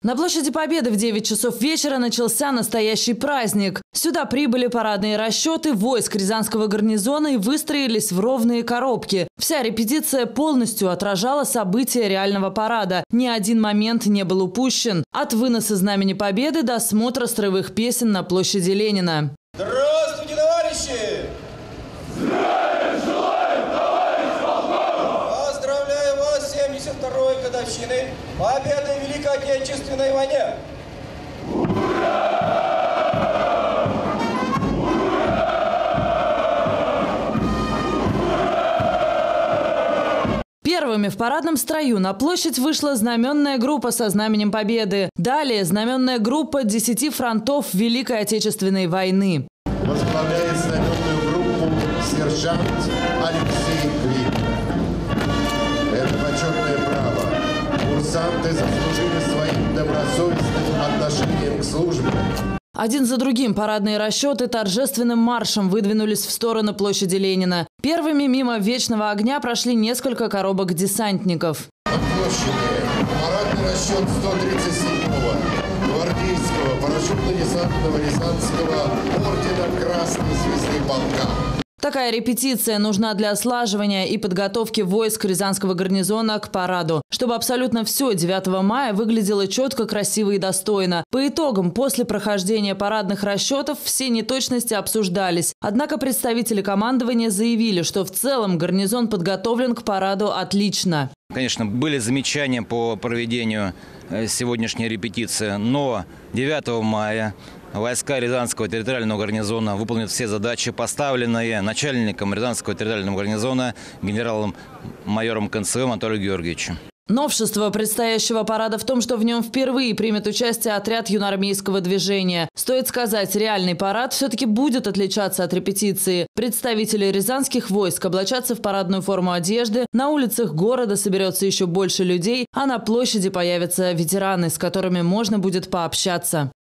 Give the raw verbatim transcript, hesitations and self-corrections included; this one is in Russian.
На площади Победы в девять часов вечера начался настоящий праздник. Сюда прибыли парадные расчеты войск Рязанского гарнизона и выстроились в ровные коробки. Вся репетиция полностью отражала события реального парада. Ни один момент не был упущен. От выноса Знамени Победы до смотра строевых песен на площади Ленина. Здравствуйте, товарищи! Здравия желаем, товарищ полковник! Поздравляю вас с семьдесят второй годовщиной Победы в Великой Отечественной войне! Первыми в парадном строю на площадь вышла знаменная группа со Знаменем Победы. Далее знаменная группа десяти фронтов Великой Отечественной войны. Возглавляет знаменную группу сержант Алексей Клим. Это почетное право. Курсанты заслужили своим добросовестным отношением к службе. Один за другим парадные расчеты торжественным маршем выдвинулись в сторону площади Ленина. Первыми мимо вечного огня прошли несколько коробок десантников. На площади парадный расчет сто тридцать седьмого гвардейского парашютно-десантного Рязанского ордена Красной Звезды полка. Такая репетиция нужна для слаживания и подготовки войск Рязанского гарнизона к параду, чтобы абсолютно все девятого мая выглядело четко, красиво и достойно. По итогам, после прохождения парадных расчетов все неточности обсуждались. Однако представители командования заявили, что в целом гарнизон подготовлен к параду отлично. Конечно, были замечания по проведению сегодняшней репетиции, но девятого мая войска Рязанского территориального гарнизона выполнят все задачи, поставленные начальником Рязанского территориального гарнизона генералом-майором ка эн цэ вэ Анатолием Георгиевичем. Новшество предстоящего парада в том, что в нем впервые примет участие отряд юноармейского движения. Стоит сказать, реальный парад все-таки будет отличаться от репетиции. Представители рязанских войск облачатся в парадную форму одежды, на улицах города соберется еще больше людей, а на площади появятся ветераны, с которыми можно будет пообщаться.